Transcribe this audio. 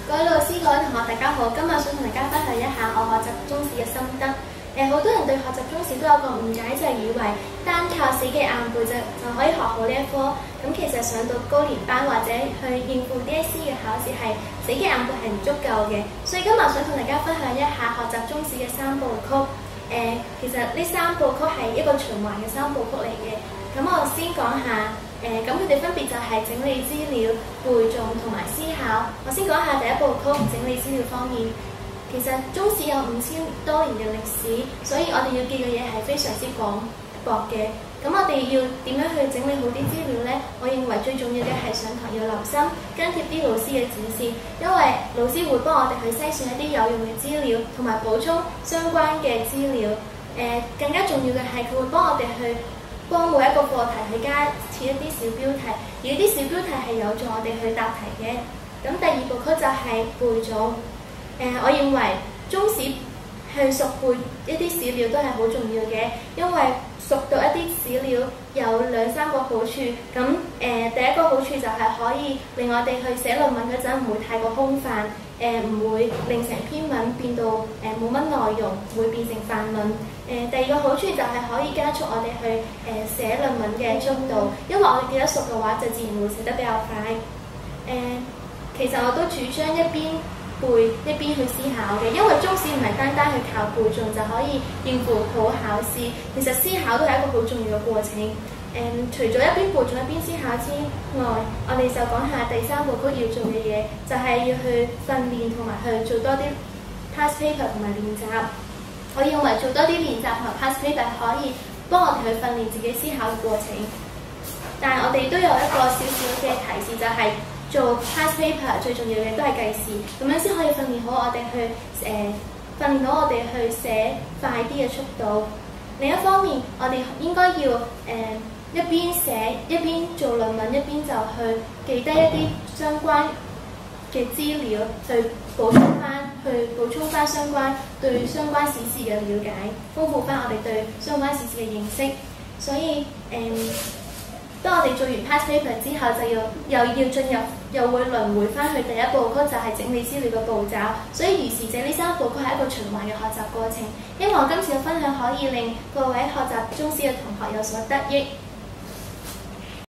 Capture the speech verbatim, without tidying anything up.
各位老師、各位同學，大家好！今日想同大家分享一下我學習中史嘅心得。誒，好多人對學習中史都有個誤解，就係以為單靠死記硬背就就可以學好呢一科。咁其實上到高年班或者去應付 D S E 嘅考試，係死記硬背係唔足夠嘅。所以今日想同大家分享一下學習中史嘅三部曲。誒，其實呢三部曲係一個循環嘅三部曲嚟嘅。咁我先講下。誒，咁佢哋分別就係整理資料、背誦同埋思考。我先講下第一部曲整理資料方面。其實中史有五千多年嘅歷史，所以我哋要記嘅嘢係非常之廣博嘅。咁我哋要點樣去整理好啲資料呢？我認為最重要嘅係上堂要留心跟貼啲老師嘅指示，因為老師會幫我哋去篩選一啲有用嘅資料，同埋補充相關嘅資料。誒，更加重要嘅係佢會幫我哋去幫每一個課題去加設一啲小標題，而呢啲小標題係有助我哋去答題嘅。咁第二部曲就係背誦。誒、呃，我認為中史去熟背一啲史料都係好重要嘅，因為熟讀一啲史料有兩三個好處。咁誒、呃，第一個好處就係可以令我哋去寫論文嗰陣唔會太過空泛，誒、呃、唔會令成篇文變到誒冇乜內容，唔會變成範論。誒、呃、第二個好處就係可以加速我哋去誒、呃、寫論文嘅速度，因為我哋記得熟嘅話，就自然會寫得比較快。誒、呃，其實我都主張一邊背一邊去思考嘅，因為中史唔係單單去靠背誦就可以應付好考試，其實思考都係一個好重要嘅過程。誒、呃，除咗一邊背誦一邊思考之外，我哋就講下第三部曲要做嘅嘢，就係、是、要去訓練同埋去做多啲 past paper 同埋練習。我認為做多啲練習同埋 past paper 可以幫我哋去訓練自己思考嘅過程，但係我哋都有一個少少嘅提示，就係、是、做 past paper 最重要嘅都係計時，咁樣先可以訓練好我哋去誒、呃、訓練到我哋去寫快啲嘅速度。另一方面，我哋應該要誒、呃、一邊寫一邊做論文，一邊就去記低一啲相關嘅資料，去補充翻，去補充翻相關對相關史事嘅了解，豐富翻我哋對相關史事嘅認識。所以誒、嗯，當我哋做完 past paper 之後，就要又要進入，又會輪迴翻去第一部曲，就係、是、整理資料嘅步驟。所以如是者呢三部曲係一個循環嘅學習過程。希望今次嘅分享可以令各位學習中史嘅同學有所得益。